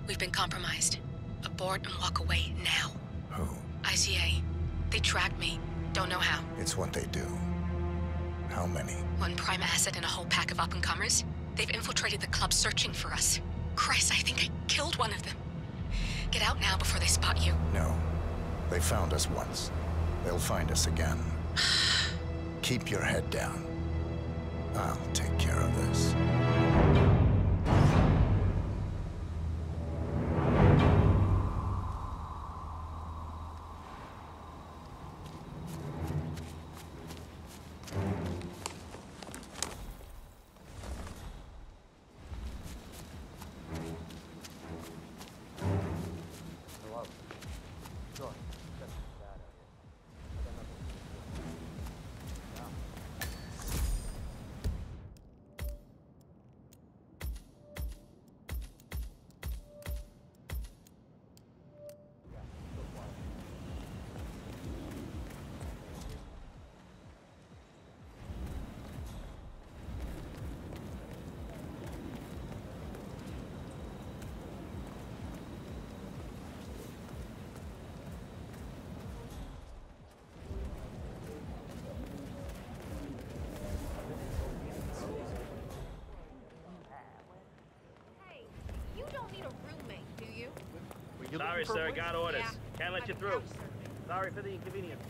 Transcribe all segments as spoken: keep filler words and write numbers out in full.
We've been compromised. Abort and walk away now. Who? I C A. They tracked me. Don't know how. It's what they do. How many? One prime asset and a whole pack of up-and-comers. They've infiltrated the club searching for us. Christ, I think I killed one of them. Get out now before they spot you. No. They found us once. They'll find us again. Keep your head down. I'll take care of this. Sorry, sir. Got orders. Yeah. Can't let you through. Sorry for the inconvenience.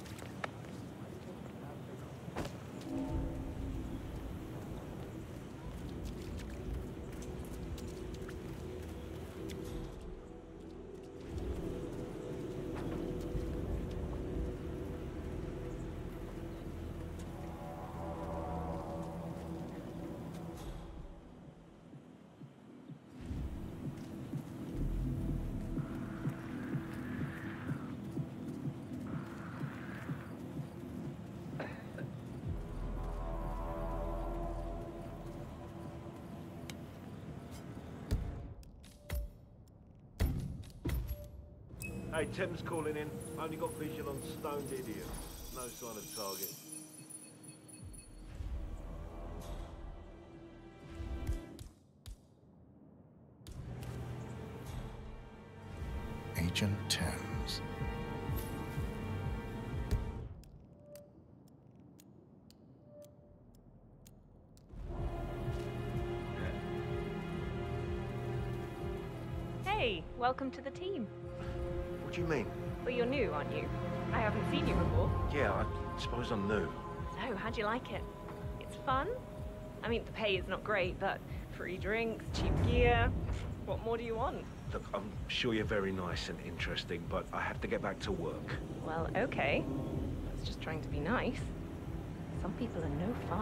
Hey, Tim's calling in. Only got visual on stoned idiot. No sign of target. Agent Thames. Hey, welcome to the team. What do you mean? Well, you're new, aren't you? I haven't seen you before. Yeah, I suppose I'm new. So, how'd you like it? It's fun? I mean, the pay is not great, but free drinks, cheap gear. What more do you want? Look, I'm sure you're very nice and interesting, but I have to get back to work. Well, okay. I was just trying to be nice. Some people are no fun.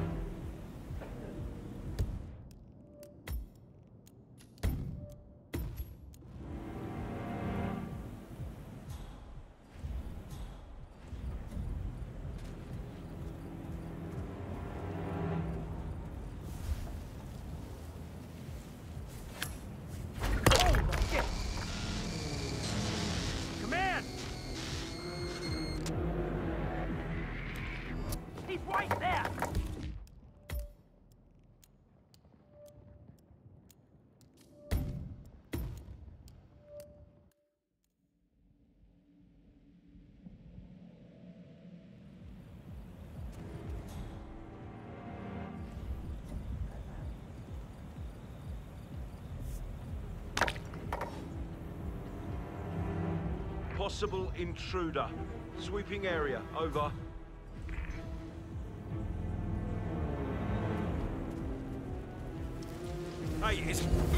Right there! Possible intruder. Sweeping area. Over. Hey, it's...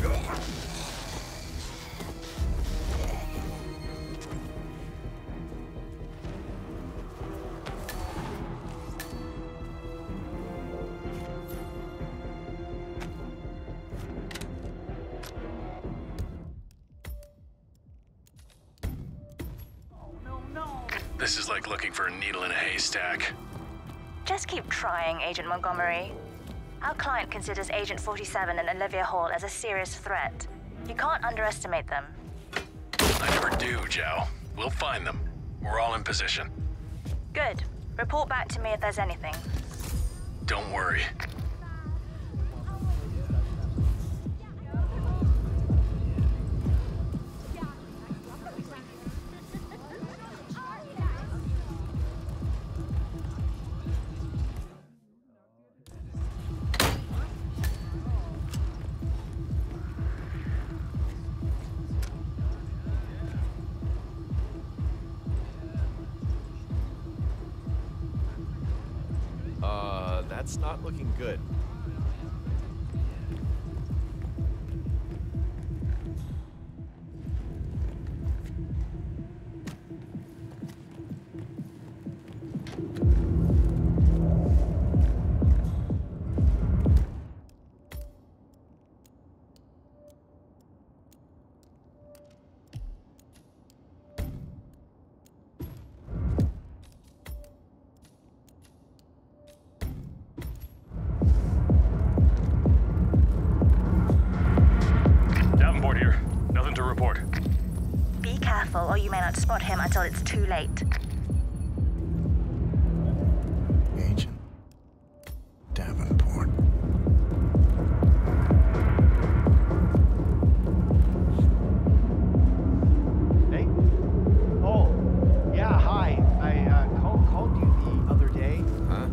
This is like looking for a needle in a haystack. Just keep trying, Agent Montgomery. Our client considers Agent forty-seven and Olivia Hall as a serious threat. You can't underestimate them. I never do, Joe. We'll find them. We're all in position. Good. Report back to me if there's anything. Don't worry. That's not looking good. Davenport here. Nothing to report. Be careful, or you may not spot him until it's too late. Agent Davenport. Hey? Oh, yeah, hi. I uh, called, called you the other day. Huh?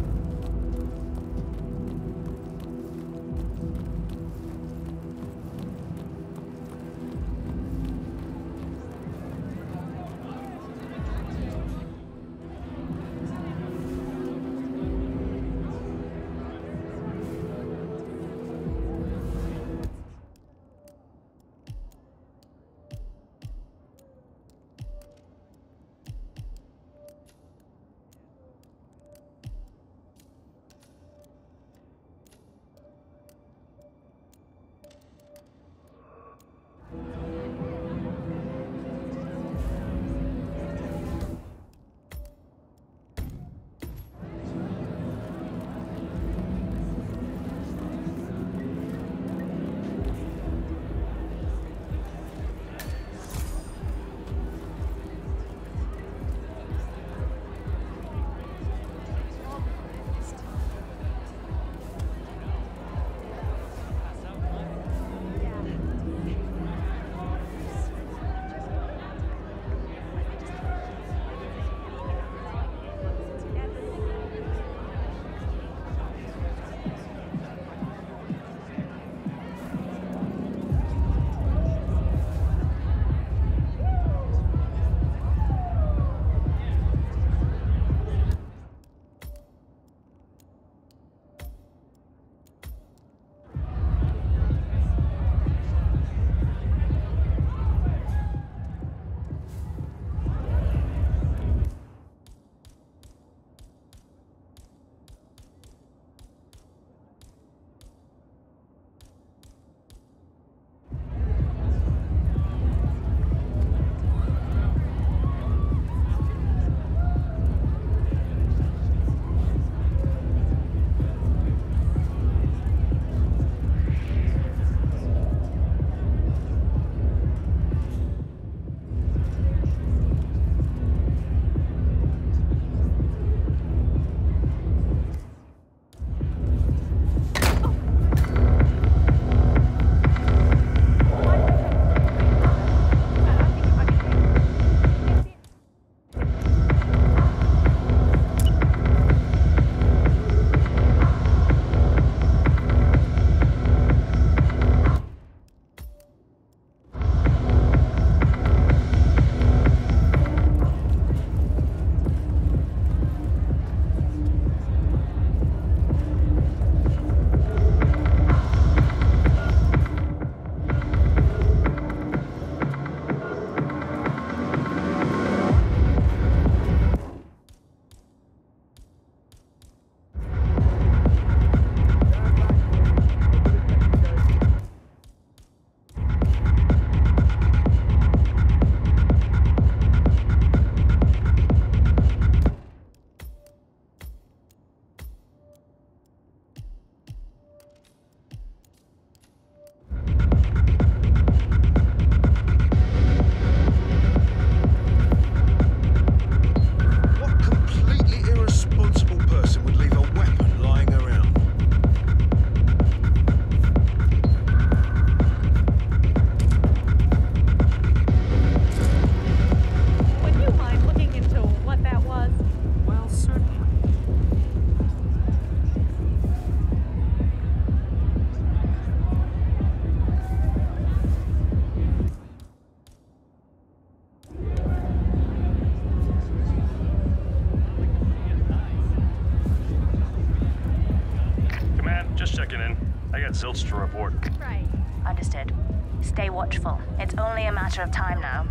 checking in. I got zilch to report. Right. Understood. Stay watchful. It's only a matter of time now.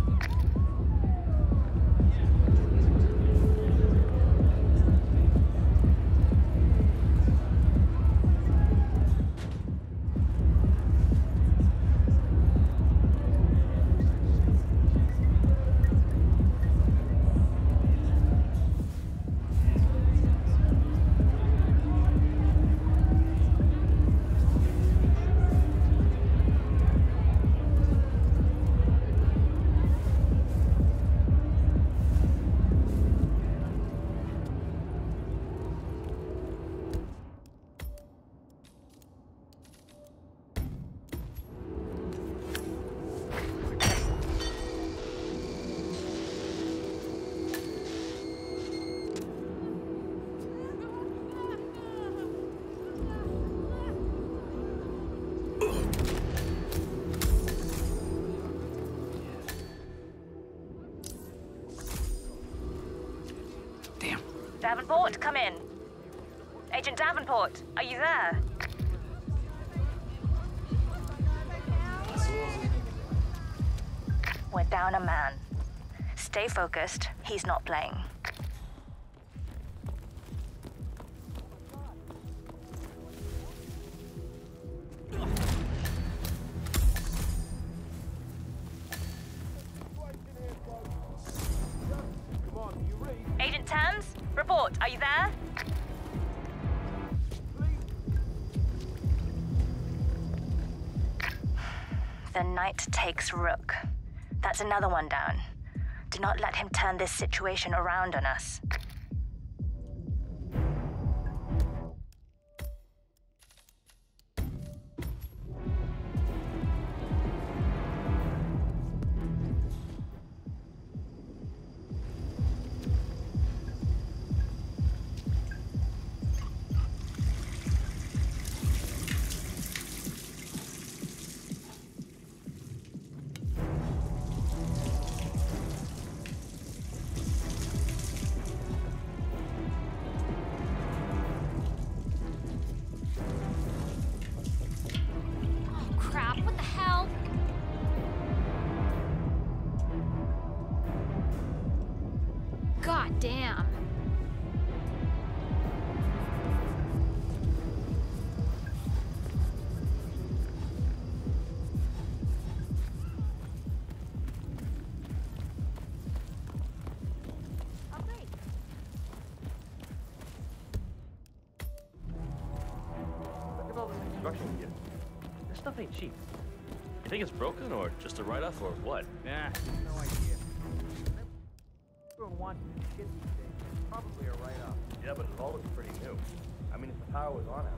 Davenport, come in. Agent Davenport, are you there? We're down a man. Stay focused. He's not playing. Agent Thames, report. Are you there? The knight takes rook. That's another one down. Do not let him turn this situation around on us. God damn. Look at all this construction gear. This stuff ain't cheap. You think it's broken or just a write-off or what? Nah, no idea. Everyone wants new shit these days. It's probably a write-off. Yeah, but it all looks pretty new. I mean, if the power was on it.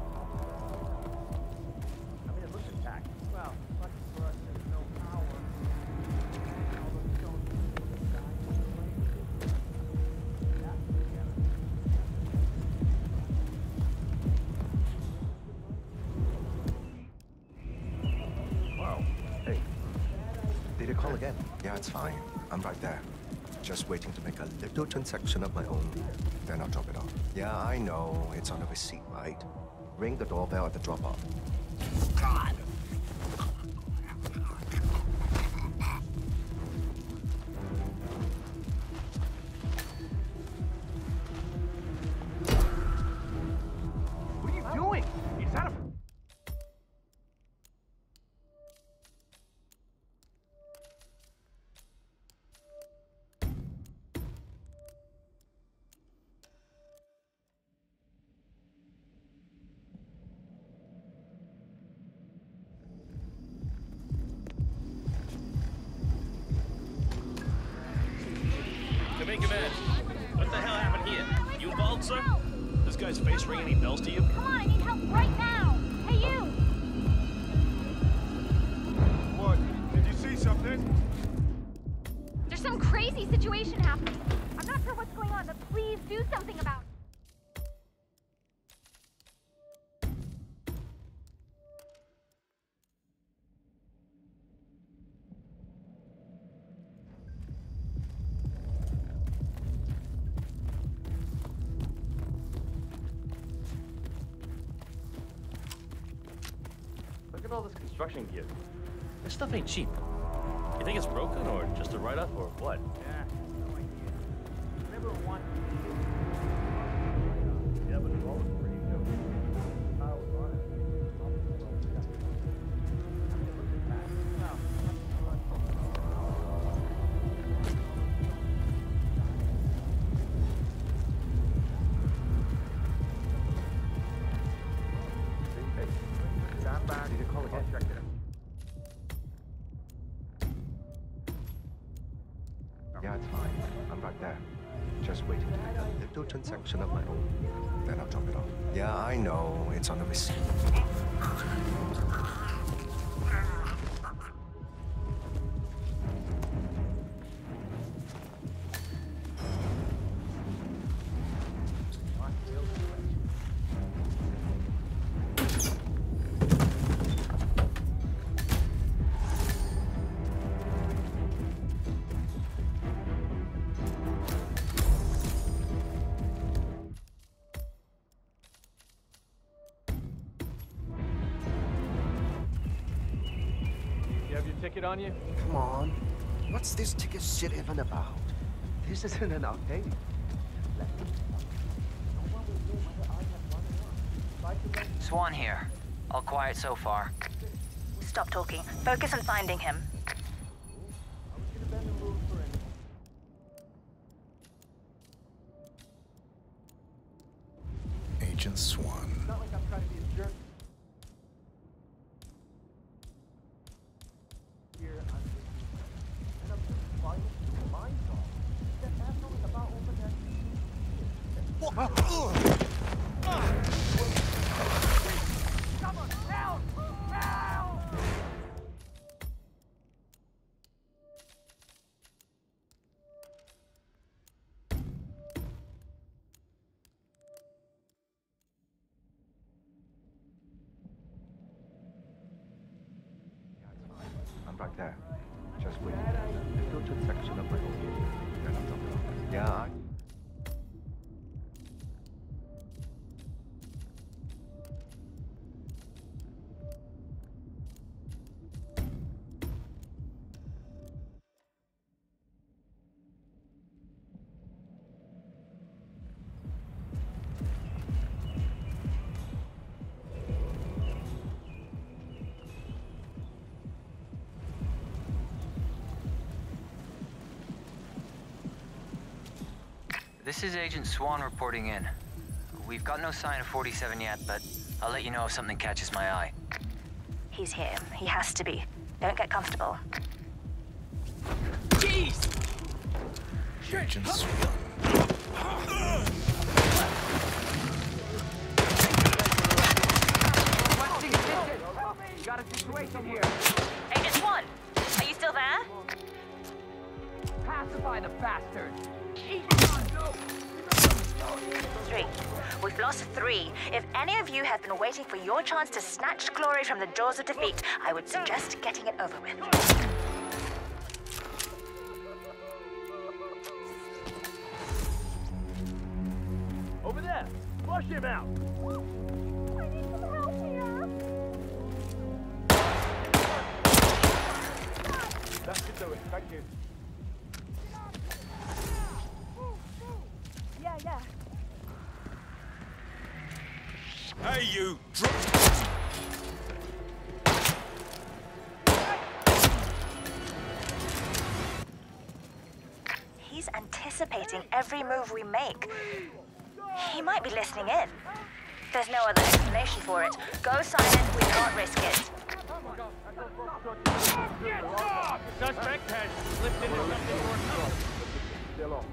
I mean, it looks intact. Well, lucky for us, there's no power. All those stones dying in the place. Yeah, together. Wow. Hey. Did you call again? Yeah, it's fine. I'm right there. Just waiting to make a little transaction of my own. Then I'll drop it off. Yeah, I know. It's on the receipt, right? Ring the doorbell at the drop-off. God! What are you doing? Is that a... Come in, come in. What the hell happened here? You involved, sir? This guy's face ring any bells to you? Come on, I need help right now. Hey, you! What? Did you see something? There's some crazy situation happening. I'm not sure what's going on, but please do something about it. Look at all this construction gear. This stuff ain't cheap. You think it's broken or just a write-off or what? Yeah, no idea. Remember one? Yeah, but it's always pretty new. I was on it. Hey, stand back. Did you call again? Check it out. Yeah, it's fine. I'm right there. Just waiting to make a little transaction of my own. Then I'll drop it off. Yeah, I know. It's on the receipt. You have your ticket on you? Come on. What's this ticket shit even about? This isn't an update. Swan here. All quiet so far. Stop talking. Focus on finding him. Agent Swan. It's not like I'm trying to be a jerk. Here, I'm just... And I'm just finding the mind song. That asshole is about to open that... Come on, down! Down! Yeah, it's fine. I'm right there. Just waiting. Little transaction of my own. Then I'll drop it off. Yeah, I... This is Agent Swan reporting in. We've got no sign of forty-seven yet, but I'll let you know if something catches my eye. He's here. He has to be. Don't get comfortable. Jeez! Agent Swan. Got a situation here. Agent Swan, are you still there? Pacify the bastard. Three. We've lost three. If any of you have been waiting for your chance to snatch glory from the jaws of defeat, I would suggest getting it over with. Over there! Flush him out! I need some help here. That should do it. Thank you. Yeah, yeah. Hey, you! Drop. He's anticipating every move we make. He might be listening in. There's no other explanation for it. Go silent, we can't risk it. Suspect has slipped into something more tunnel. Still on.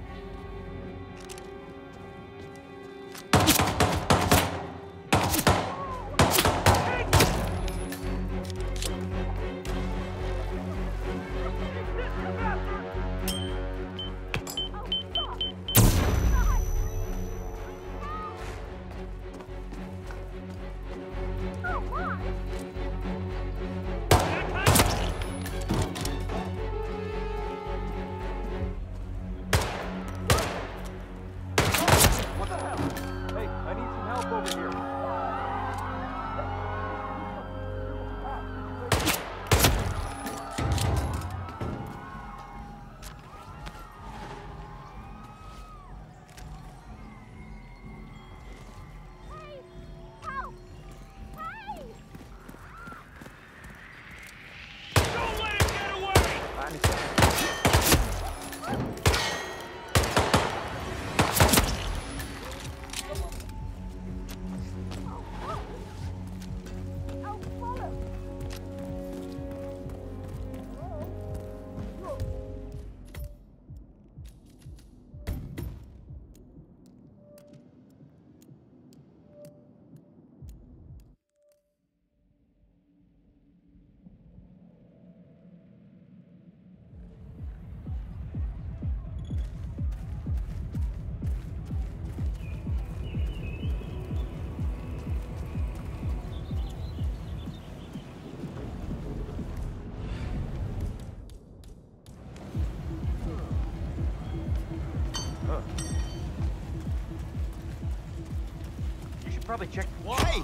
probably checked. Hey!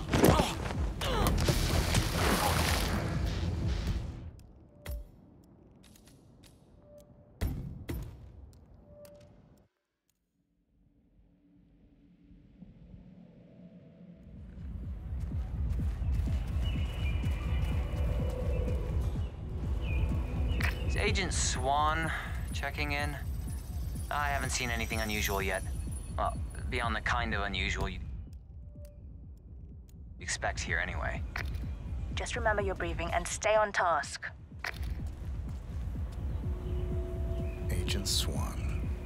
Is Agent Swan checking in? I haven't seen anything unusual yet. Well, beyond the kind of unusual you'd expect here anyway. Just remember your briefing and stay on task. Agent Swan.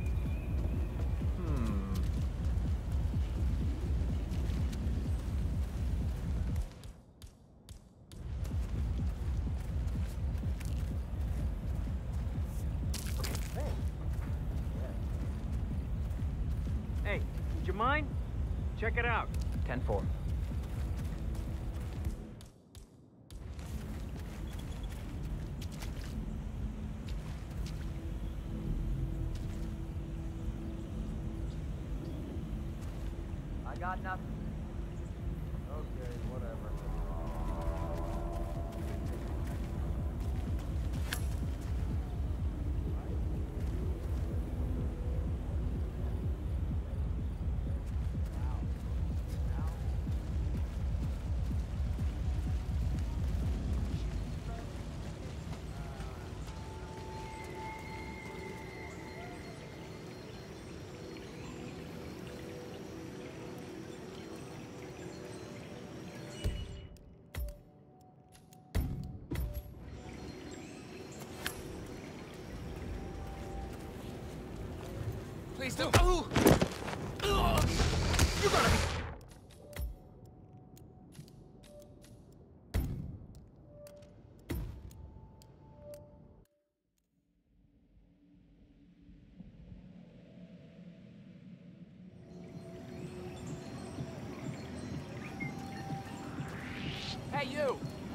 Hey, would you mind? Check it out. ten four. I got nothing. Okay, whatever. Please don't. Oh! You gotta be. Hey, you!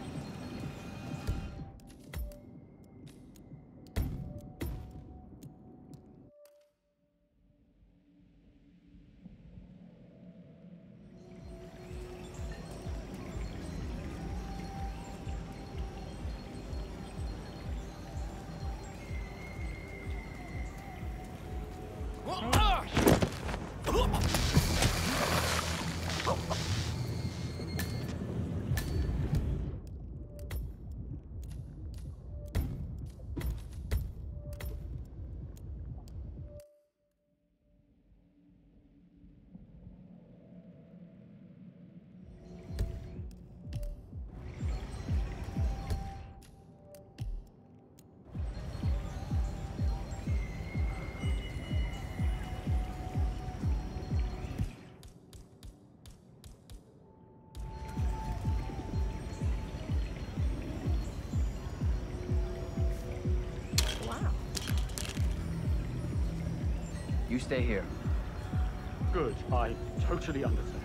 You stay here. Good. I totally understand.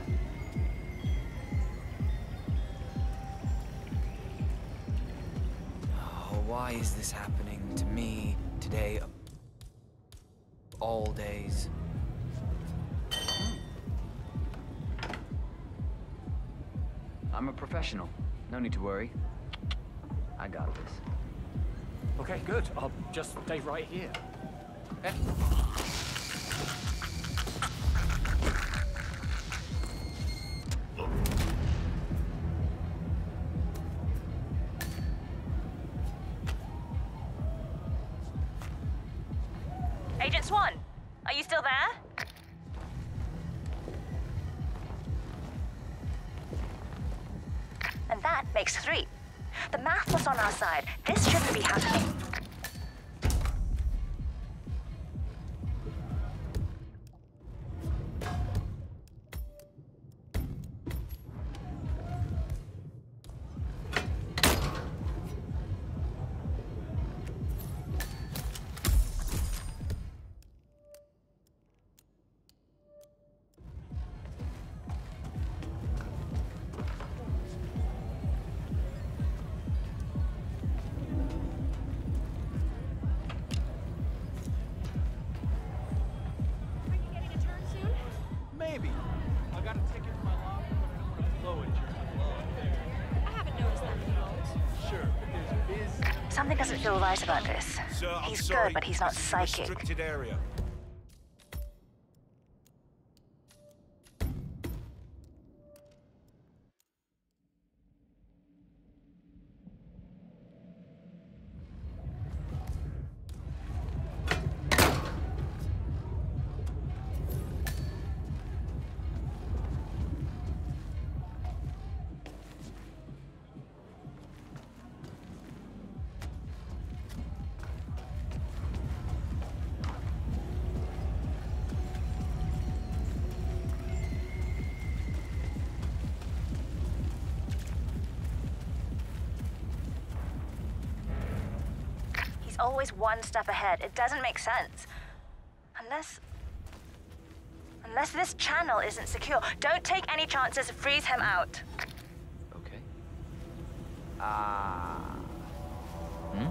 Oh, why is this happening to me today? Of all days. I'm a professional. No need to worry. I got this. Okay, good. I'll just stay right here. Eh? Agent Swan, are you still there? And that makes three. The math was on our side. This shouldn't be happening. Something doesn't feel right about this. Sir, I'm He's sorry. good, but he's not This is a psychic. restricted area. Always one step ahead. It doesn't make sense. Unless... Unless this channel isn't secure. Don't take any chances. Freeze him out. Okay. Ah. Hmm?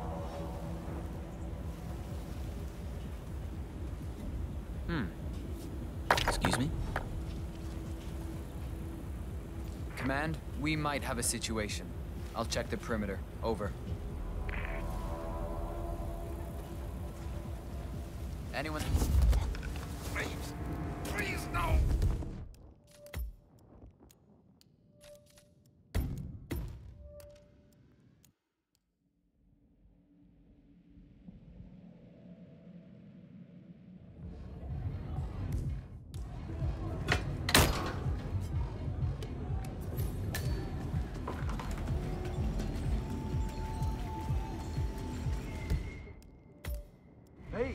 Hmm. Excuse me? Command, we might have a situation. I'll check the perimeter. Over. Anyone? Please, please, no! Hey!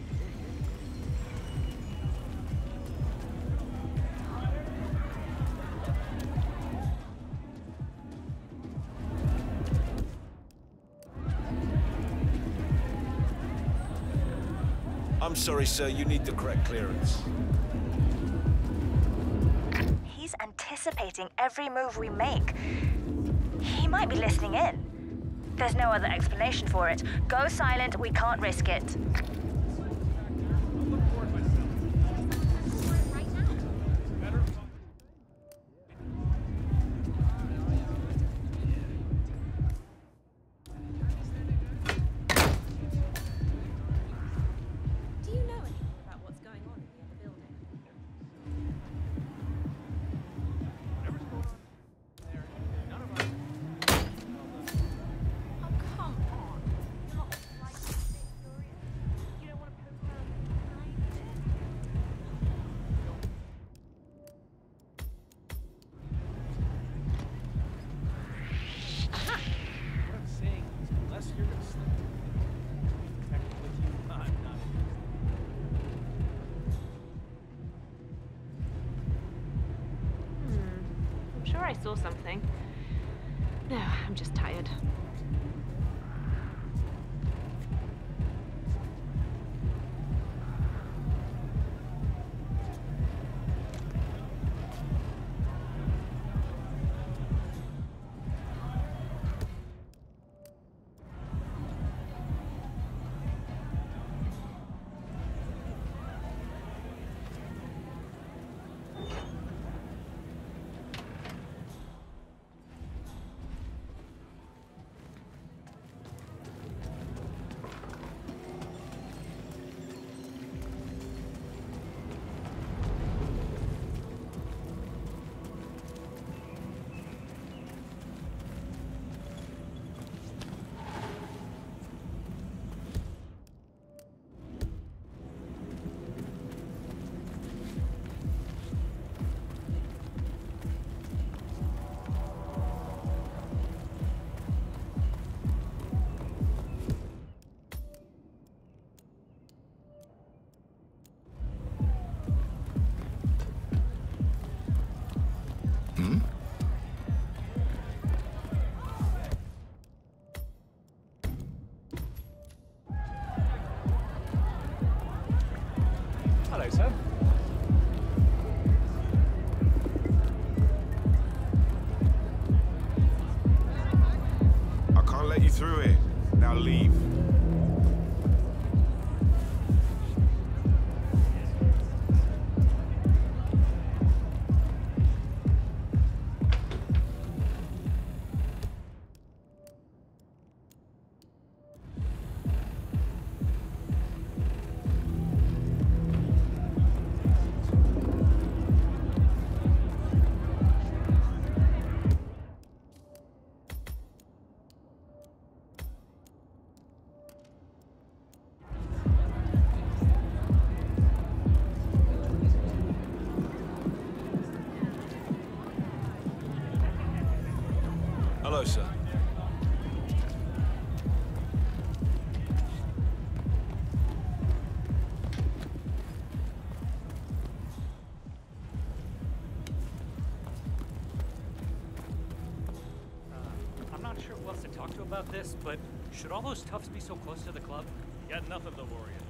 I'm sorry, sir. You need the correct clearance. He's anticipating every move we make. He might be listening in. There's no other explanation for it. Go silent. We can't risk it. I saw something. No, I'm just tired. Hello, sir. I can't let you through here. Now leave. Hello, sir. I'm not sure who else to talk to about this, but should all those toughs be so close to the club? Got nothing to worry about.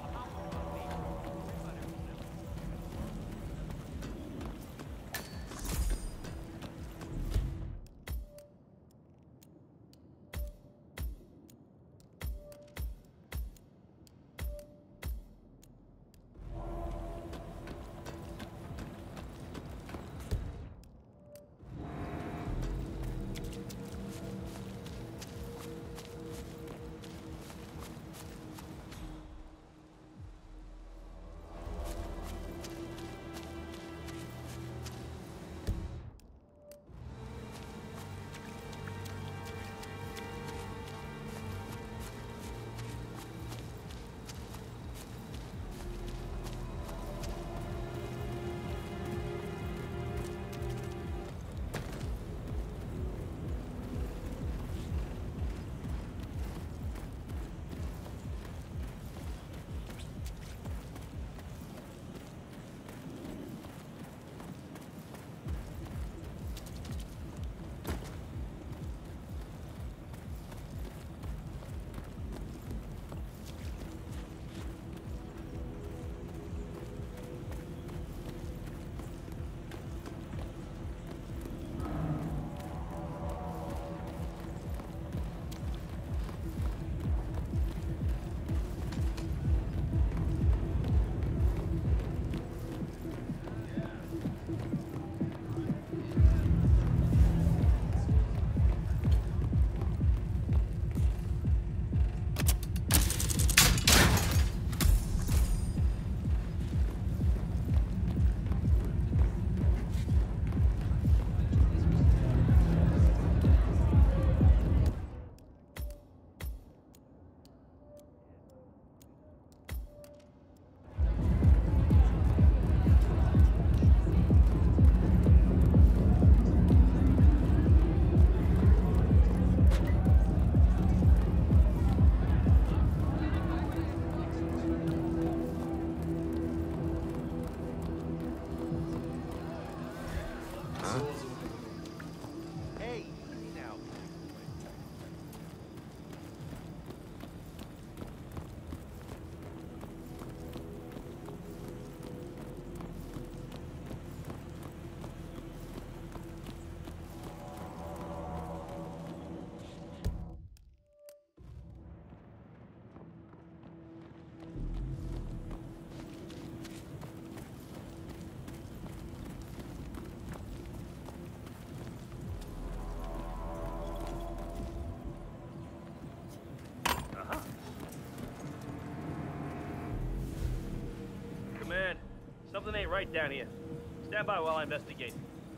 Something ain't right down here. Stand by while I investigate.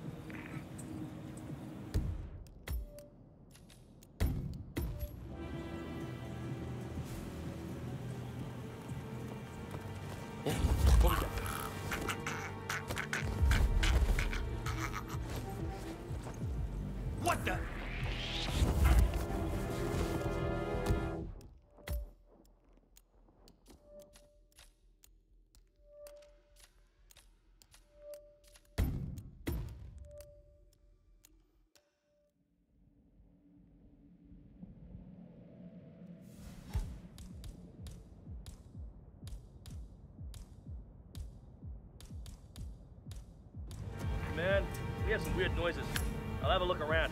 What the? Man, we have some weird noises. I'll have a look around.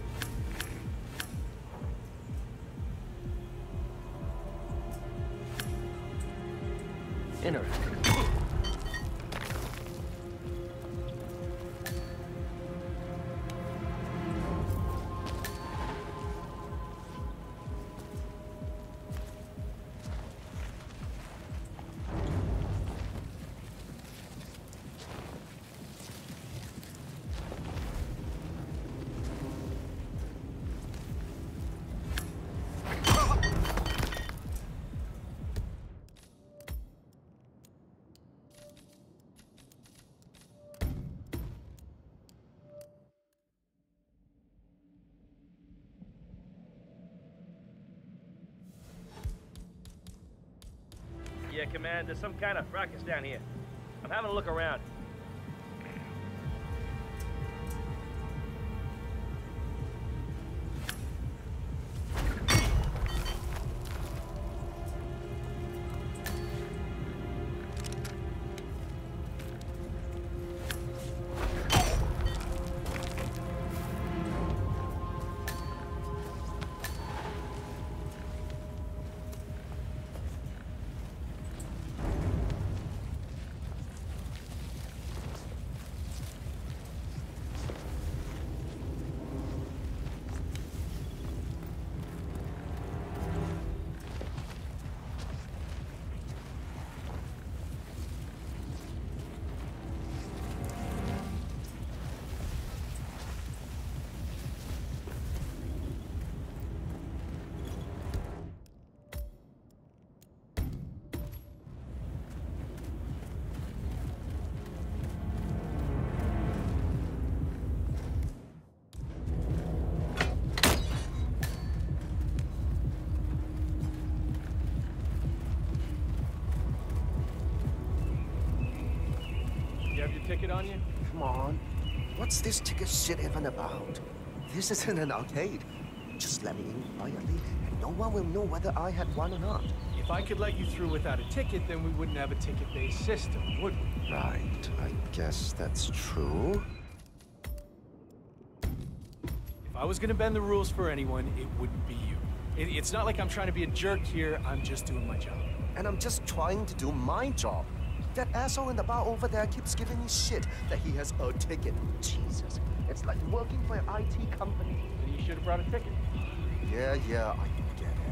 Interesting. Yeah, Command, there's some kind of fracas down here. I'm having a look around. Ticket on you? Come on. What's this ticket shit even about? This isn't an arcade. Just let me in quietly, and no one will know whether I had one or not. If I could let you through without a ticket, then we wouldn't have a ticket-based system, would we? Right. I guess that's true. If I was gonna bend the rules for anyone, it wouldn't be you. It, it's not like I'm trying to be a jerk here. I'm just doing my job. And I'm just trying to do my job. That asshole in the bar over there keeps giving me shit that he has a ticket. Jesus. It's like working for an I T company. Then you should have brought a ticket. Yeah, yeah, I get it.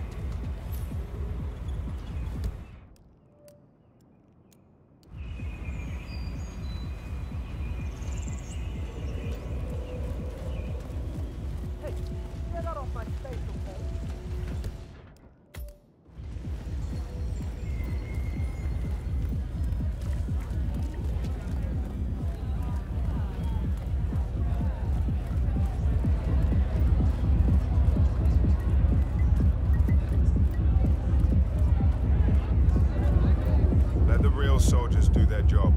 Hey, get out of my face, okay? Soldiers do their job.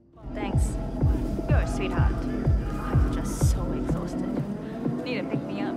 Thanks. You're a sweetheart. I'm just so exhausted. Need to pick me up.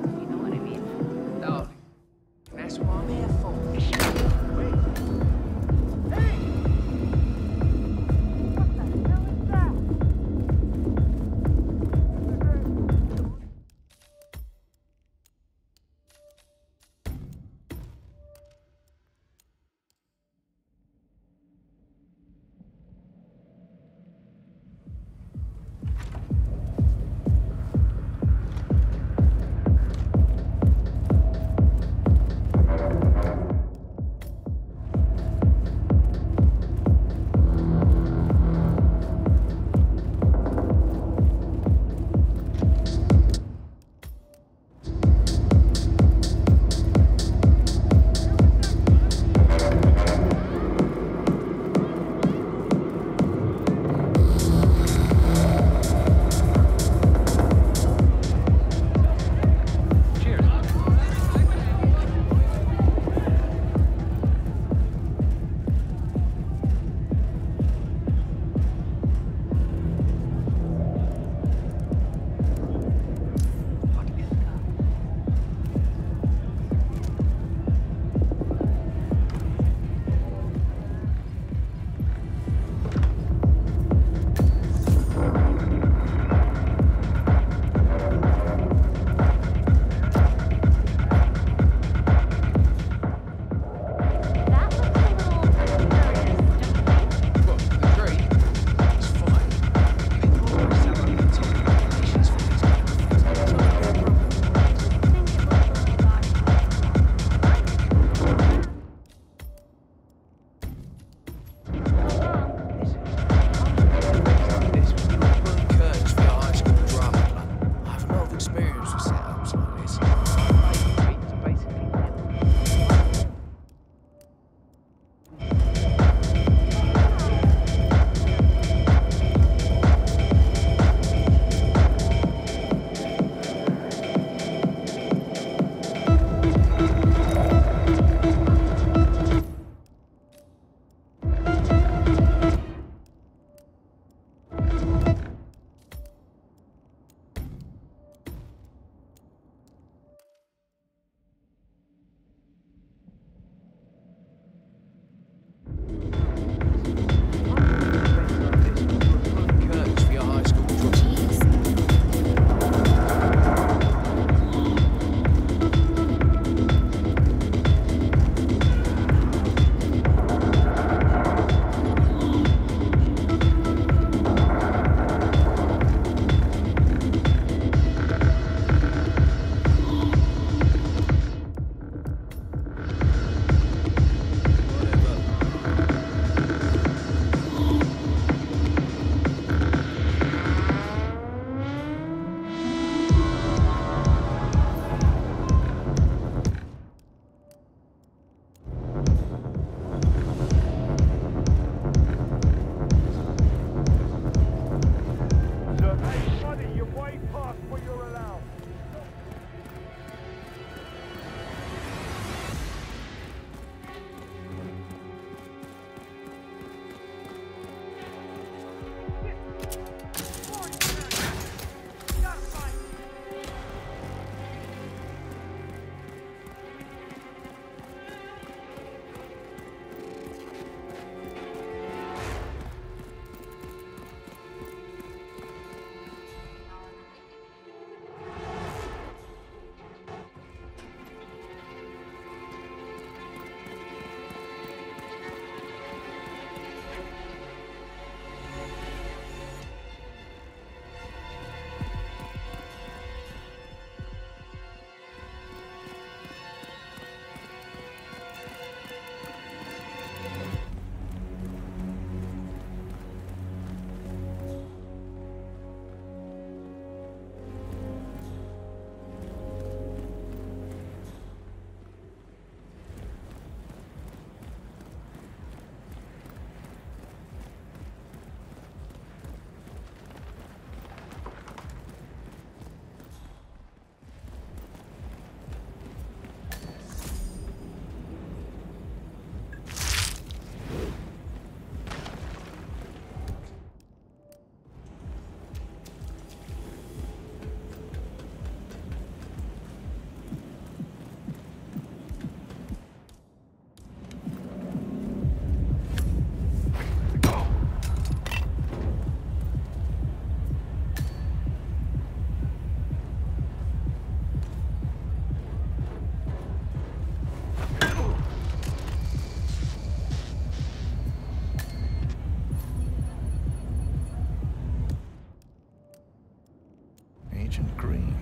Green.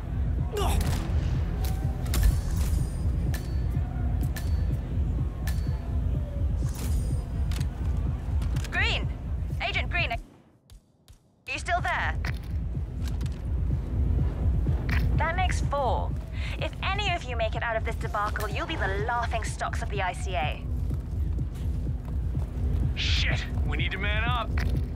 Green! Agent Green, are you still there? That makes four. If any of you make it out of this debacle, you'll be the laughing stocks of the I C A. Shit, we need to man up.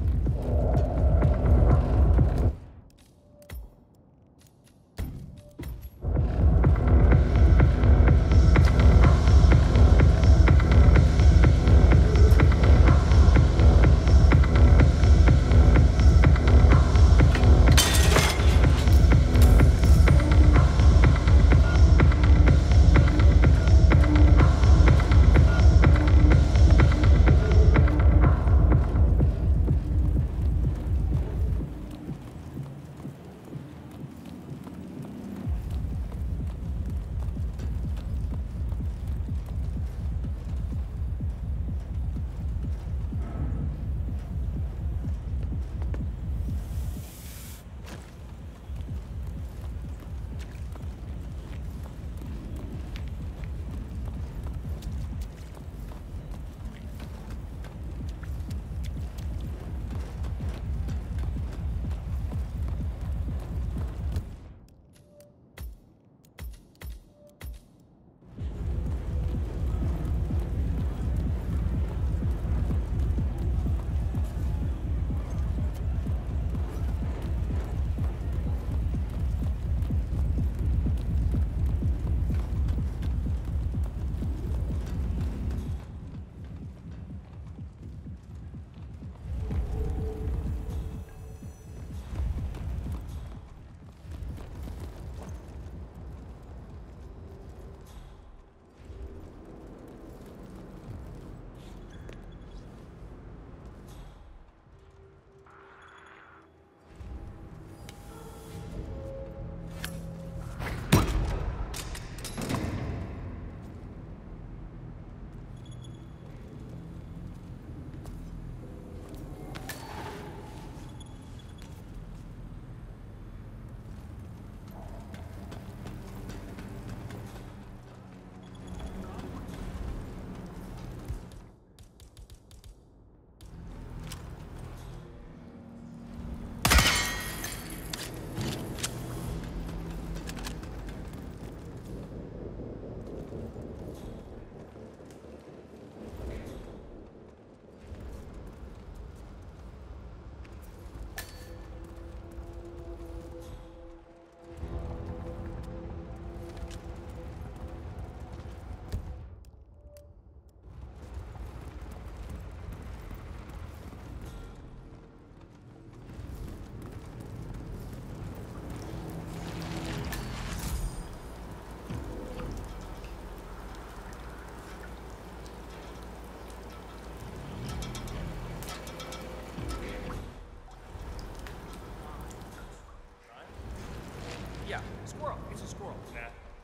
Yeah, squirrel. It's a squirrel. Nah.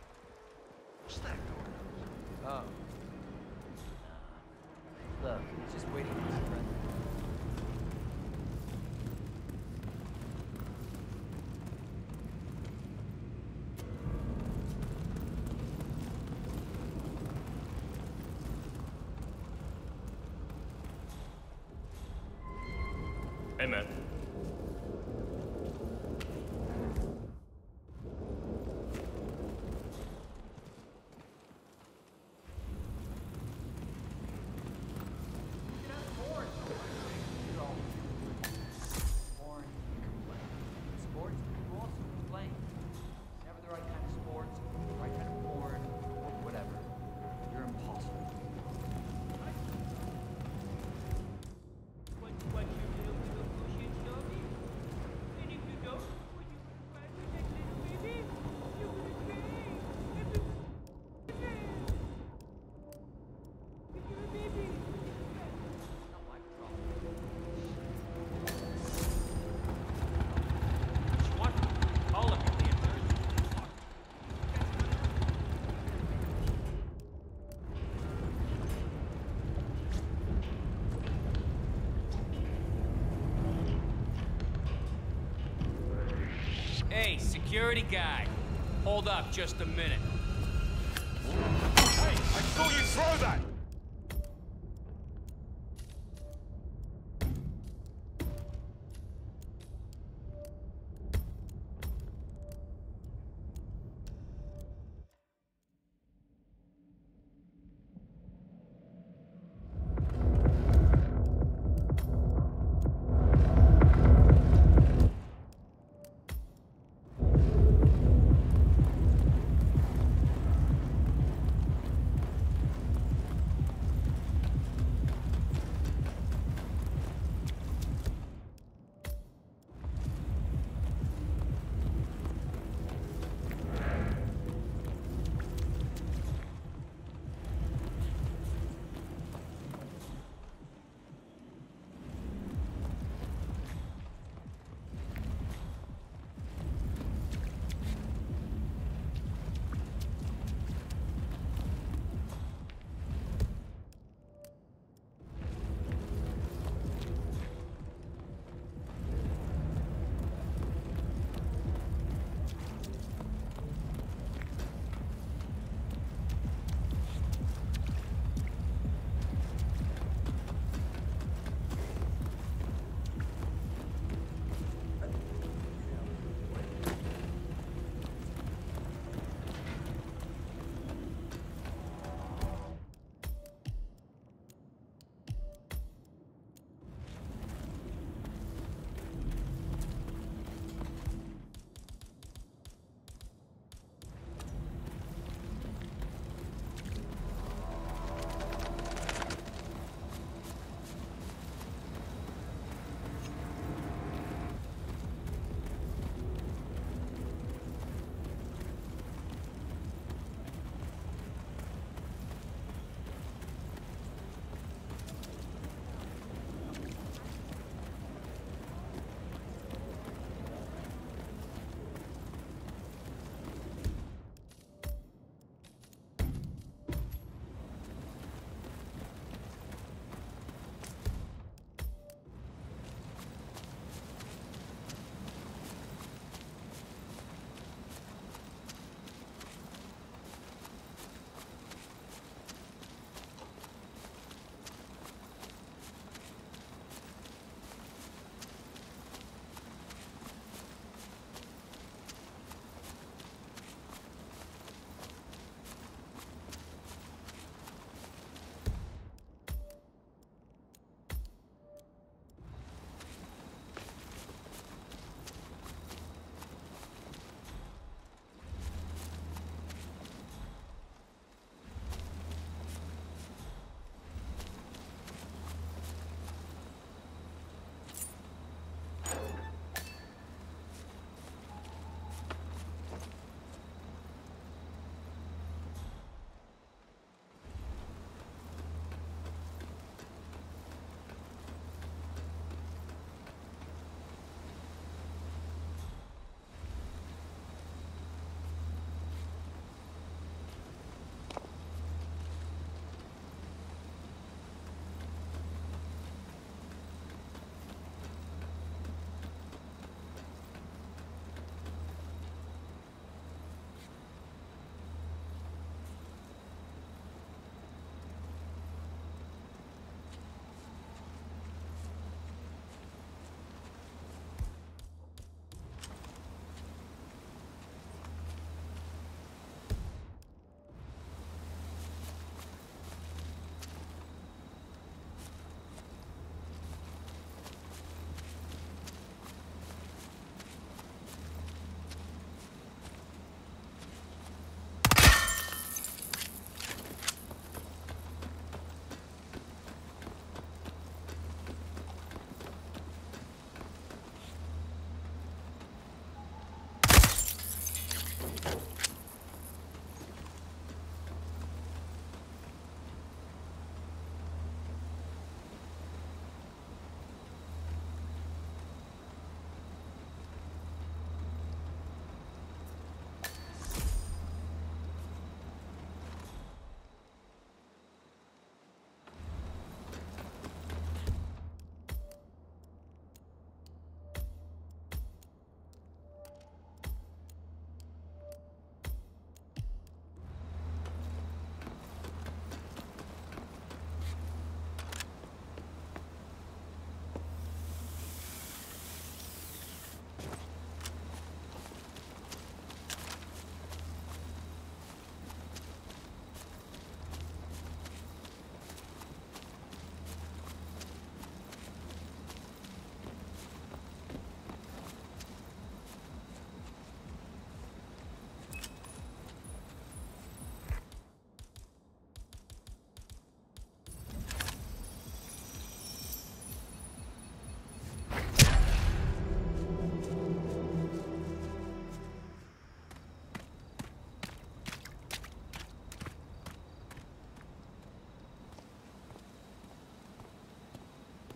What's that going on? Oh. Nah. Look, he's just waiting for his friend. Hey, man. Hey, security guy. Hold up just a minute. Hey, I saw you throw that!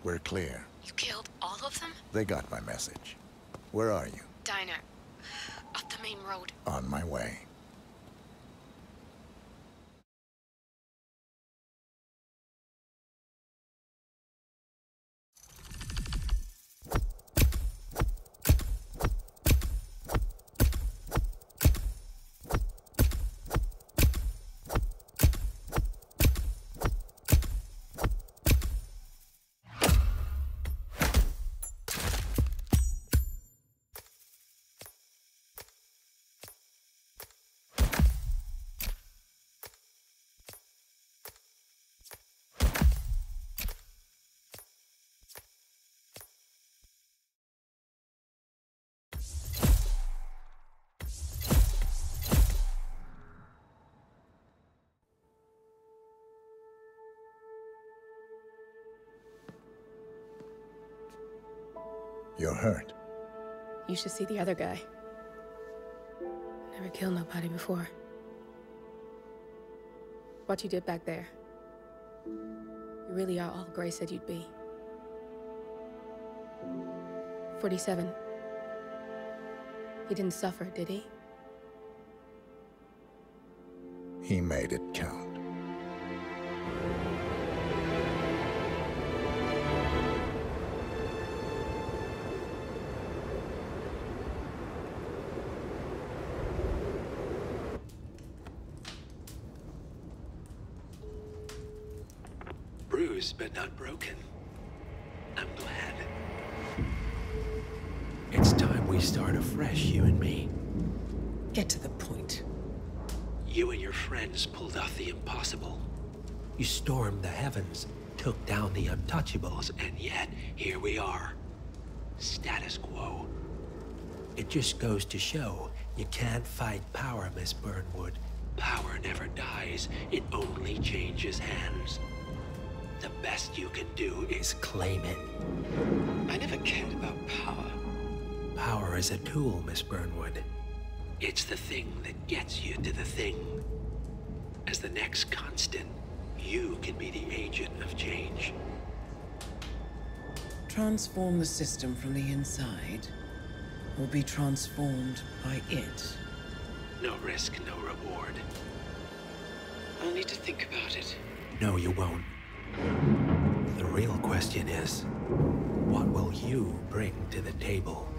We're clear. You killed all of them? They got my message. Where are you? Diner. Up the main road. On my way. You're hurt. You should see the other guy. Never killed nobody before. What you did back there. You really are all Gray said you'd be. forty-seven. He didn't suffer, did he? He made it count. Bruised but not broken. I'm glad. It's time we start afresh, you and me. Get to the point. You and your friends pulled off the impossible. You stormed the heavens, took down the untouchables, And yet, here we are. Status quo. it just goes to show you can't fight power, Miss Burnwood. Power never dies, it only changes hands. The best you can do is claim it. I never cared about power. Power is a tool, Miss Burnwood. It's the thing that gets you to the thing. As the next constant, you can be the agent of change. Transform the system from the inside, or be transformed by it. No risk, no reward. I'll need to think about it. No, you won't. The real question is, what will you bring to the table?